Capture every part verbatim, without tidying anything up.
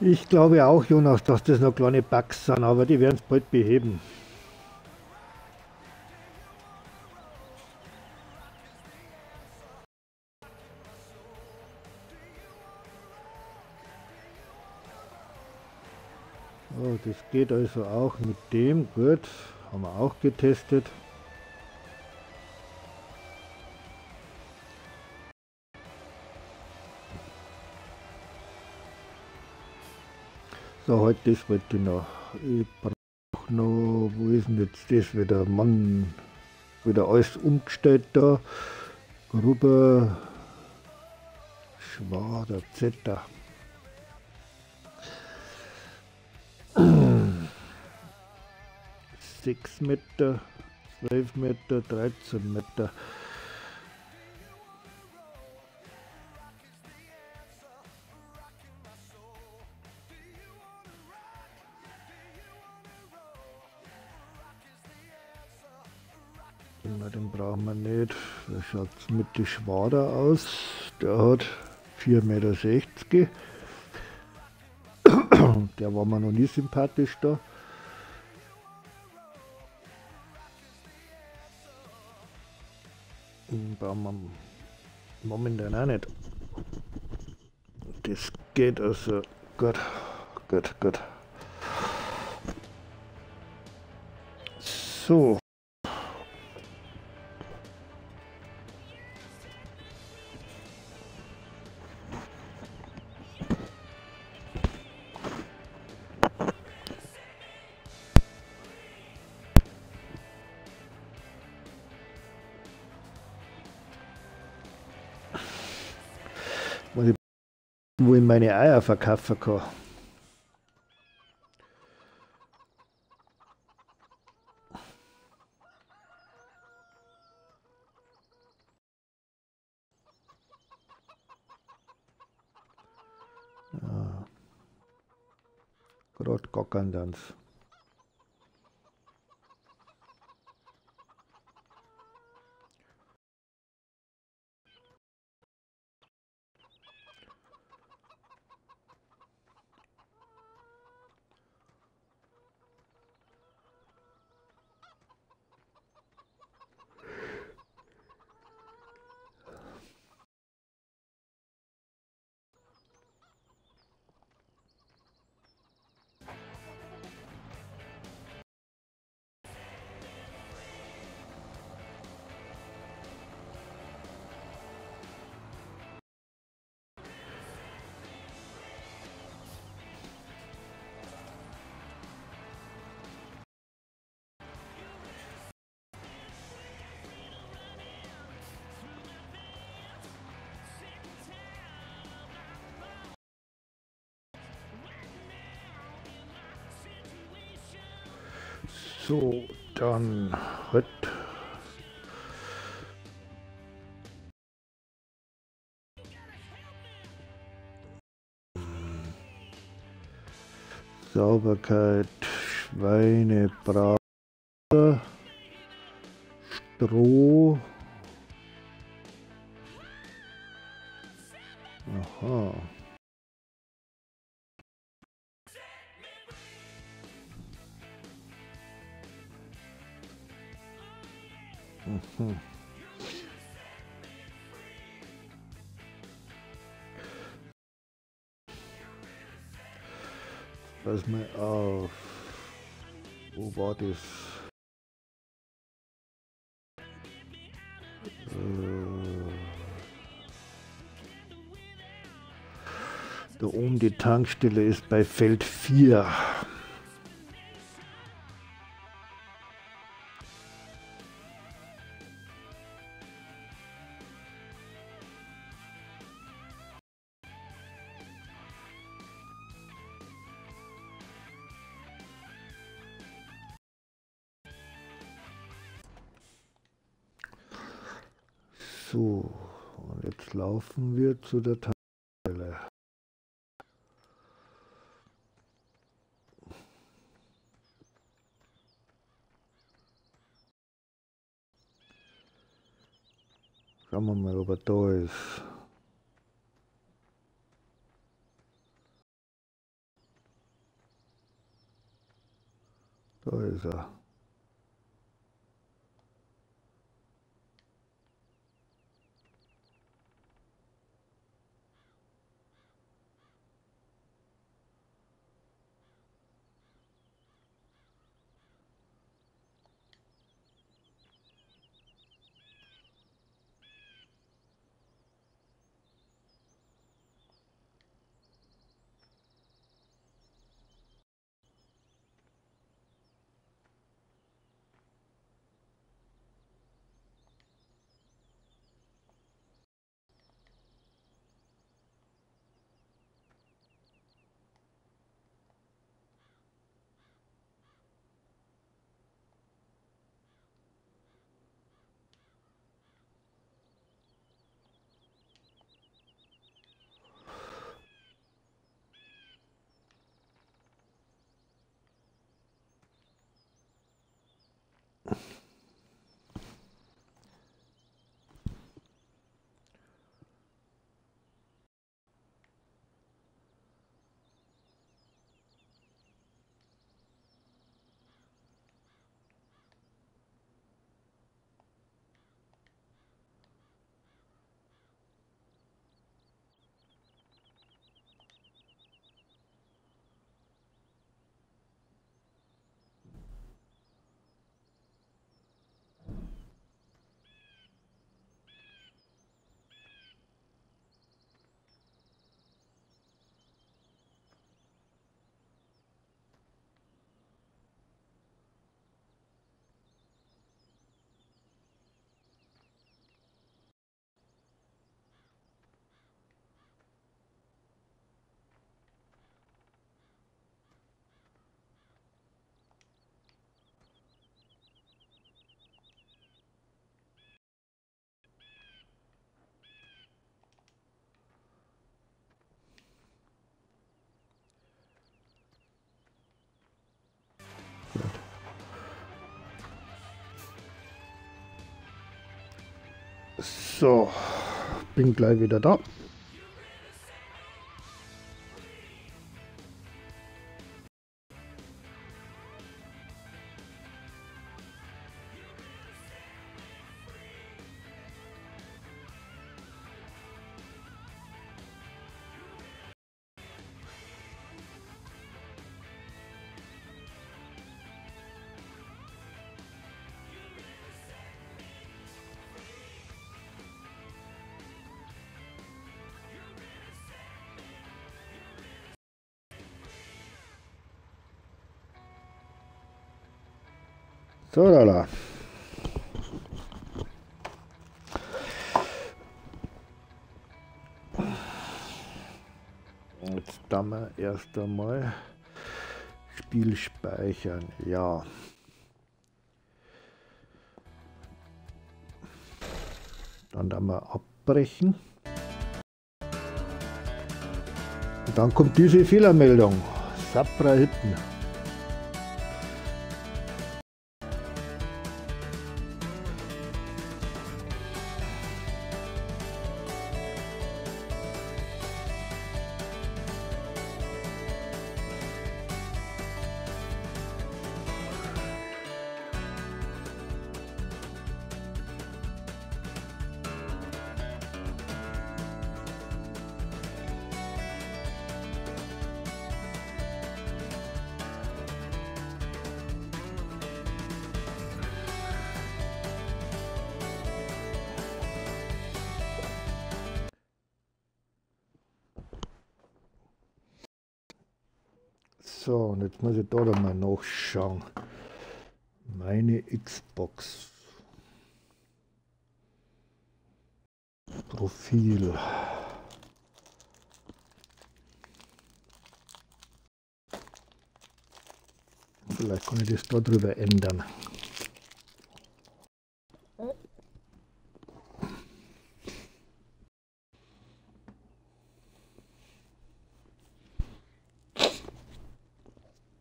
Ich glaube auch, Jonas, dass das noch kleine Bugs sind, aber die werden es bald beheben. Oh, das geht also auch mit dem. Gut, haben wir auch getestet. So, heute das wollte ich noch. Ich brauche noch, wo ist denn jetzt das wieder? Mann, wieder alles umgestellt da. Gruber, Schwader, Zetter. sechs Meter, zwölf Meter, dreizehn Meter. Den brauchen wir nicht. Wie schaut es mit dem Schwader aus? Der hat vier Meter sechzig. Der war mir noch nie sympathisch da. Den brauchen wir momentan auch nicht. Das geht also gut, gut, gut. So. Muss ich, wo ich meine Eier verkaufen kann. Ja. Gerade gackern dann. So, dann halt. Sauberkeit, Schweine, Braten, Stroh. Aha. Mhm. Pass mal auf. Wo war das? Äh, da oben die Tankstelle ist bei Feld vier. So, und jetzt laufen wir zu der Tankstelle. Schauen wir mal, ob er da ist. Da ist er. So, bin gleich wieder da. So, da, da. Jetzt da wir erst einmal Spiel speichern. Ja. Dann da wir abbrechen. Und dann kommt diese Fehlermeldung. Sapra Hitten. So, und jetzt muss ich da mal nachschauen. Meine Xbox. Profil. Vielleicht kann ich das da drüber ändern.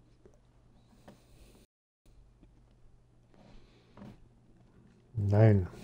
Nein.